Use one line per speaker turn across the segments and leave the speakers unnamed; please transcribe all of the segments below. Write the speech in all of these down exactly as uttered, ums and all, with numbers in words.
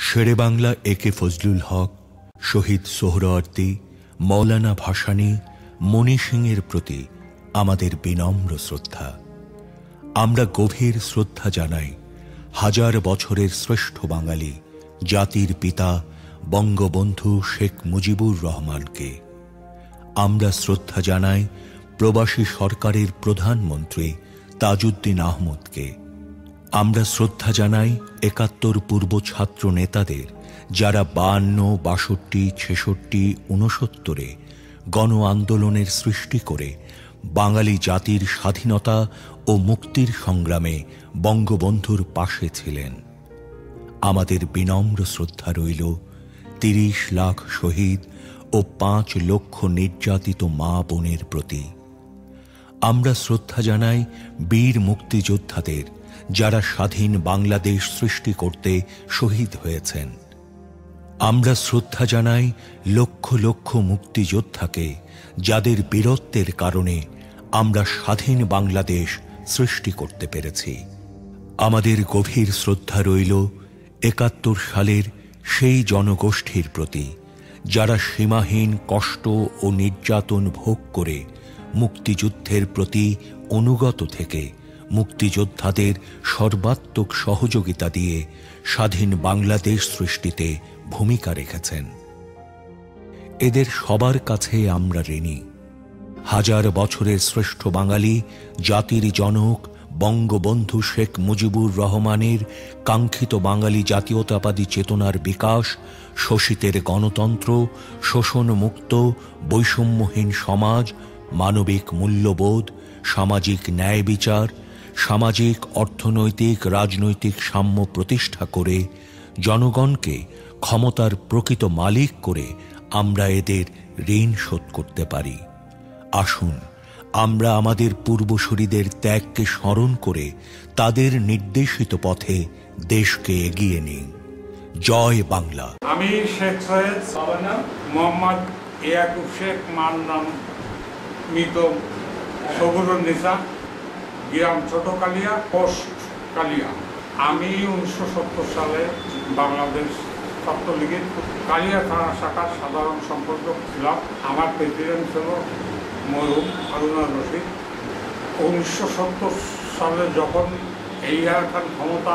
শেরে বাংলা এ কে ফজলুল হক, শহীদ সোহরাওয়ার্দী, মৌলানা ভাসানী, মণি সিংয়ের প্রতি আমাদের বিনম্র শ্রদ্ধা। আমরা গভীর শ্রদ্ধা জানাই হাজার বছরের শ্রেষ্ঠ বাঙালি জাতির পিতা বঙ্গবন্ধু শেখ মুজিবুর রহমানকে। আমরা শ্রদ্ধা জানাই প্রবাসী সরকারের প্রধানমন্ত্রী তাজউদ্দিন আহমদকে। আমরা শ্রদ্ধা জানাই একাত্তর পূর্ব ছাত্র নেতাদের, যারা বায়ান্ন, বাষট্টি, ছেষট্টি, ঊনসত্তরে গণ আন্দোলনের সৃষ্টি করে বাঙালি জাতির স্বাধীনতা ও মুক্তির সংগ্রামে বঙ্গবন্ধুর পাশে ছিলেন। আমাদের বিনম্র শ্রদ্ধা রইল তিরিশ লাখ শহীদ ও পাঁচ লক্ষ নির্যাতিত মা বোনের প্রতি। আমরা শ্রদ্ধা জানাই বীর মুক্তিযোদ্ধাদের, যারা স্বাধীন বাংলাদেশ সৃষ্টি করতে শহীদ হয়েছেন। আমরা শ্রদ্ধা জানাই লক্ষ লক্ষ মুক্তিযোদ্ধাকে, যাদের বীরত্বের কারণে আমরা স্বাধীন বাংলাদেশ সৃষ্টি করতে পেরেছি। আমাদের গভীর শ্রদ্ধা রইল একাত্তর সালের সেই জনগোষ্ঠীর প্রতি, যারা সীমাহীন কষ্ট ও নির্যাতন ভোগ করে মুক্তিযুদ্ধের প্রতি অনুগত থেকে মুক্তিযোদ্ধাদের সর্বাত্মক সহযোগিতা দিয়ে স্বাধীন বাংলাদেশ সৃষ্টিতে ভূমিকা রেখেছেন। এদের সবার কাছে আমরা ঋণী। হাজার বছরের শ্রেষ্ঠ বাঙালি জাতির জনক বঙ্গবন্ধু শেখ মুজিবুর রহমানের কাঙ্ক্ষিত বাঙালি জাতীয়তাবাদী চেতনার বিকাশ, শোষিতের গণতন্ত্র, শোষণমুক্ত বৈষম্যহীন সমাজ, মানবিক মূল্যবোধ, সামাজিক ন্যায় বিচার, সামাজিক অর্থনৈতিক রাজনৈতিক সাম্য প্রতিষ্ঠা করে জনগণকে ক্ষমতার প্রকৃত মালিক করে আমরা এদের ঋণ শোধ করতে পারি। আসুন আমরা আমাদের পূর্বসূরীদের ত্যাগকে স্মরণ করে তাদের নির্দেশিত পথে দেশকে এগিয়ে নিই। জয় বাংলা।
আমি শেখ সৈয়দ মোহাম্মদ ইয়াকুব শেখ, মার নাম মৃত সবুরুন্নিসা, গ্রাম ছোট কালিয়া, পোস্ট কালিয়া। আমি উনিশশো সত্তর সালে বাংলাদেশ ছাত্রলীগের কালিয়া থানা শাখার সাধারণ সম্পাদক ছিলাম। আমার প্রেসিডেন্ট ছিল মরহুম হারুনা রশিদ। উনিশশো সত্তর সালে যখন এই খান ক্ষমতা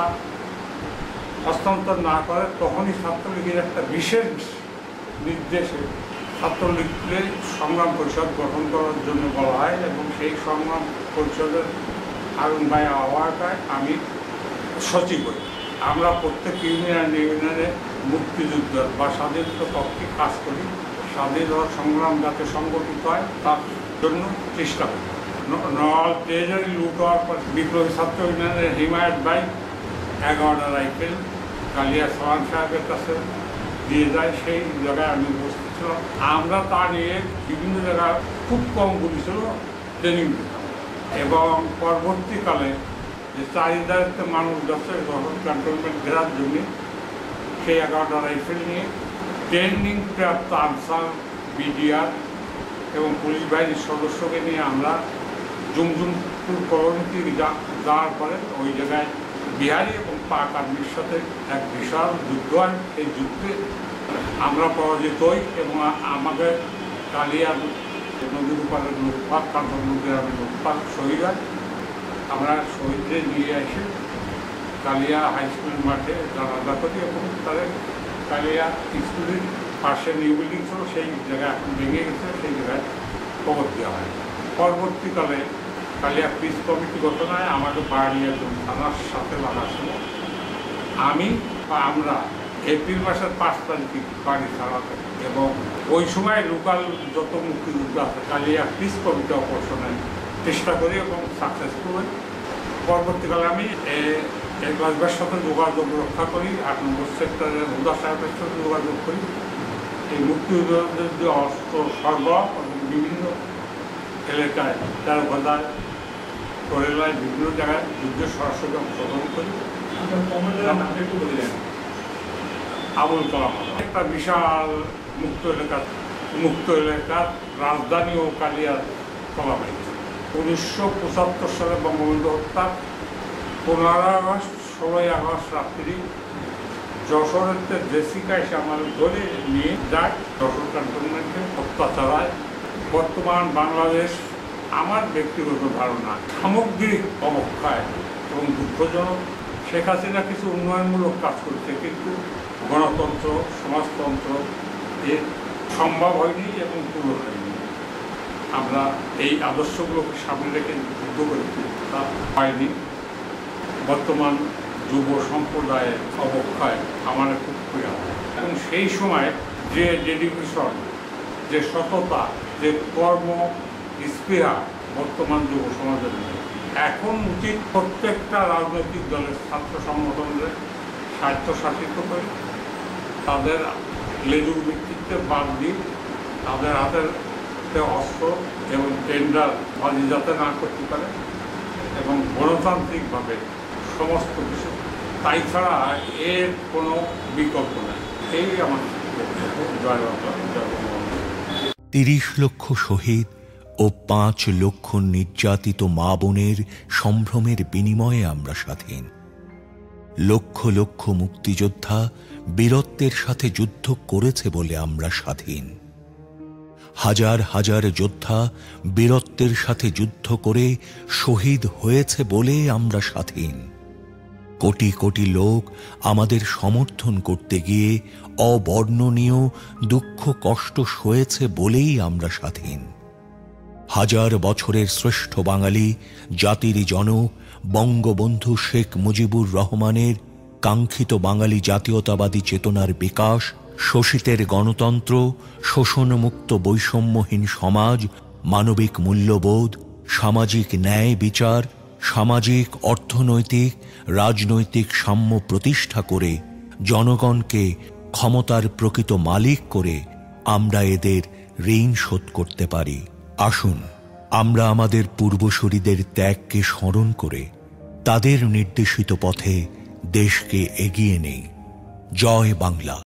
হস্তান্তর না করে, তখনই ছাত্রলীগের একটা বিশেষ নির্দেশে ছাত্রলীগকে সংগ্রাম পরিষদ গঠন করার জন্য বলা হয় এবং সেই সংগ্রাম পরিষদের হারুন ভাই আহ্বায়কায় আমি সচিব হই। আমরা প্রত্যেক ইউনিয়ন ইউনিয়নে মুক্তিযুদ্ধ বা স্বাধীনতা পক্ষে কাজ করি। স্বাধীন হওয়ার সংগ্রাম যাতে সংগঠিত হয় তার জন্য চেষ্টা করি। নল ট্রেজারি লুট হওয়ার পর বিপ্লবী ছাত্র ইউনিয়নের হিমায়ত ভাই এগারোটা রাইফেল কালিয়া সোহান সাহেবের কাছে দিয়ে যায়। সেই জায়গায় আমি উপস্থিত ছিলাম। আমরা তা নিয়ে বিভিন্ন জায়গায় খুব কম গুলি ছিল ট্রেনিং দিতাম এবং পরবর্তীকালে যে চাহিদাতে মানুষ যাচ্ছে তখন ক্যান্টনমেন্ট ঘেরার জন্য সেই এগারোটা রাইফেল নিয়ে ট্রেনিং প্রাপ্ত আনসার, বিডিআর এবং পুলিশ বাহিনীর সদস্যকে নিয়ে আমরা জুমজুমপুর কলোনিতে যাওয়ার পরে ওই জায়গায় বিহারি এবং পাক আর্মির সাথে এক বিশাল যুদ্ধ হয়। এই যুদ্ধে আমরা পরাজিত হই এবং আমাদের কালিয়া নদীর উপরে লুটপাট, কান্তন গ্রামের লুটপাট শহীদ হয়। আমরা শহীদদের নিয়ে এসে কালিয়া হাই স্কুল মাঠে জানাজা করি এবং তাদের কালিয়া স্কুলের পাশে নিউ বিল্ডিং ছিল, সেই জায়গায় এখন ভেঙে গেছে, সেই জায়গায় কবর দেওয়া হয়। পরবর্তীকালে কালিয়া পিস কমিটি গঠন হয়। আমাকে পাহাড়ি একজন থানার সাথে লাগা ছিল। আমি বা আমরা এপ্রিল মাসের পাঁচ তারিখে বাড়ি ছাড়াতে এবং ওই সময় লোকাল যত মুক্তিযুদ্ধ আছে কালিয়া পিস কমিটি অপারেশনের চেষ্টা করি এবং সাকসেসফুল হই। পরবর্তীকালে আমি এর সাথে যোগাযোগ রক্ষা করি, আট নম্বর সেক্টরের হুদা সাহেবের সাথে যোগাযোগ করি। এই মুক্তিযুদ্ধের যে অস্ত্র সরবরাহ বিভিন্ন এলাকায় তেরো ঘন্টায় করেলায় বিভিন্ন জায়গায় যুদ্ধে সরাসরি অংশগ্রহণ করি। আবুল কালাম একটা বিশাল মুক্ত এলাকা, মুক্ত এলাকার রাজধানী ও কালিয়ার কলাবাই। উনিশশো পঁচাত্তর সালে বঙ্গবন্ধু হত্যা পনেরোই আগস্ট ষোলোই আগস্ট রাত্রি যশোরের জেসিকা এসে আমার ধরে নিয়ে যায়, যশোর ক্যান্টনমেন্টে হত্যা চালায়। বর্তমান বাংলাদেশ আমার ব্যক্তিগত ধারণা সামগ্রিক অবক্ষয় এবং দুঃখজনক। শেখ হাসিনা কিছু উন্নয়নমূলক কাজ করছে, কিন্তু গণতন্ত্র সমাজতন্ত্র এর সম্ভব হয়নি এবং পূরণ হয়নি। আমরা এই আদর্শগুলোকে সামনে রেখে যুদ্ধ করেছি, তা হয়নি। বর্তমান যুব সম্প্রদায়ের অবক্ষয় আমার খুব প্রিয়, এবং সেই সময় যে ডেডিকেশন, যে সততা, যে কর্ম স্পৃহা বর্তমান যুব সমাজের নেই। এখন উচিত প্রত্যেকটা রাজনৈতিক দলের ছাত্র সংগঠনদের স্বায়ত্তশাসিত করে তাদের লেজুর ভিত্তিতে বাদ দিয়ে তাদের হাতের অস্ত্র এবং টেন্ডার বাজি যাতে না করতে পারে এবং গণতান্ত্রিকভাবে সমস্ত কিছু, তাই ছাড়া এর কোনো বিকল্প নেই। এই আমার জয় বাংলা, জয় বঙ্গবন্ধু।
তিরিশ লক্ষ শহীদ ও পাঁচ লক্ষ নির্যাতিত মা বোনের সম্ভ্রমের বিনিময়ে আমরা স্বাধীন। লক্ষ লক্ষ মুক্তিযোদ্ধা বীরত্বের সাথে যুদ্ধ করেছে বলে আমরা স্বাধীন। হাজার হাজার যোদ্ধা বীরত্বের সাথে যুদ্ধ করে শহীদ হয়েছে বলে আমরা স্বাধীন। কোটি কোটি লোক আমাদের সমর্থন করতে গিয়ে অবর্ণনীয় দুঃখ কষ্ট সয়েছে বলেই আমরা স্বাধীন। হাজার বছরের শ্রেষ্ঠ বাঙালি জাতির জনক বঙ্গবন্ধু শেখ মুজিবুর রহমানের কাঙ্ক্ষিত বাঙালি জাতীয়তাবাদী চেতনার বিকাশ, শোষিতের গণতন্ত্র, শোষণমুক্ত বৈষম্যহীন সমাজ, মানবিক মূল্যবোধ, সামাজিক ন্যায় বিচার, সামাজিক অর্থনৈতিক রাজনৈতিক সাম্য প্রতিষ্ঠা করে জনগণকে ক্ষমতার প্রকৃত মালিক করে আমরা এদের ঋণ শোধ করতে পারি। আসুন আমরা আমাদের পূর্বসূরীদের ত্যাগকে স্মরণ করে তাদের নির্দেশিত পথে দেশকে এগিয়ে নেই। জয় বাংলা।